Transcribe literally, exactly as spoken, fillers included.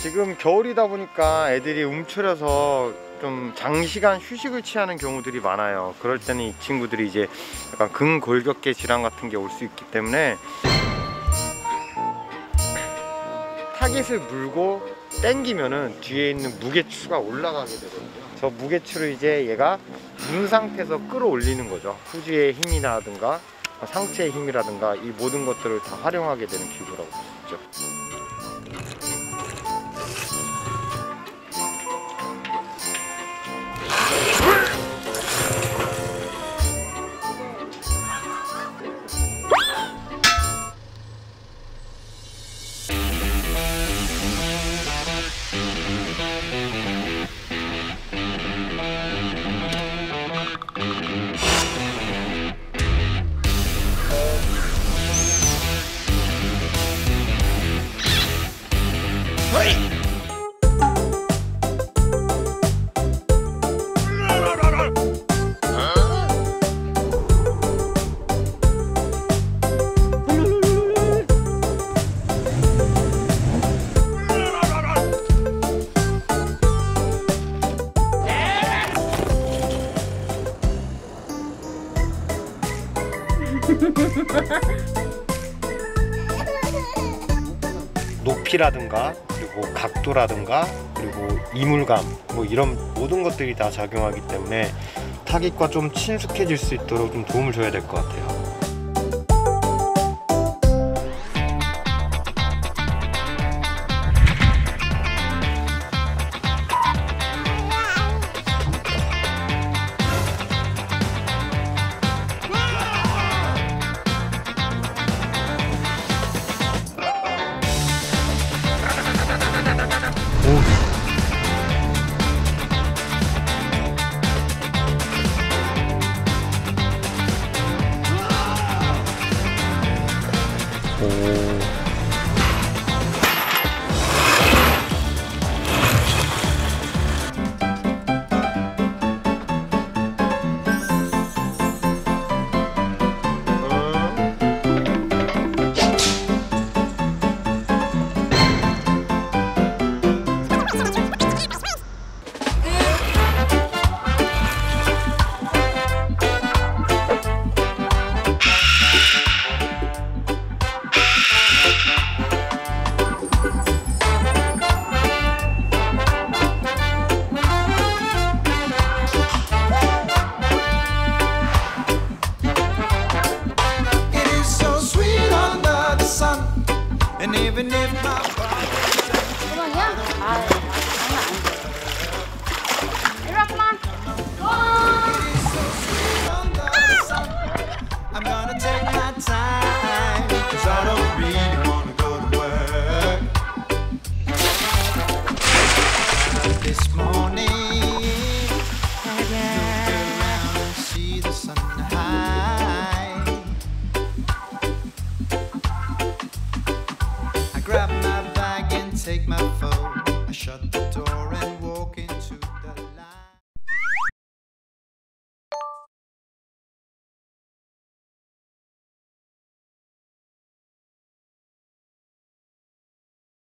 지금 겨울이다 보니까 애들이 움츠려서 좀 장시간 휴식을 취하는 경우들이 많아요. 그럴 때는 이 친구들이 이제 약간 근골격계 질환 같은 게 올 수 있기 때문에 타깃을 물고 당기면은 뒤에 있는 무게추가 올라가게 되거든요. 저 무게추를 이제 얘가 문 상태에서 끌어올리는 거죠. 후지의 힘이라든가 상체의 힘이라든가 이 모든 것들을 다 활용하게 되는 기구라고 볼 수 있죠. 높이라든가 그리고 각도라든가 그리고 이물감 뭐 이런 모든 것들이 다 작용하기 때문에 타깃과 좀 친숙해질 수 있도록 좀 도움을 줘야 될 것 같아요.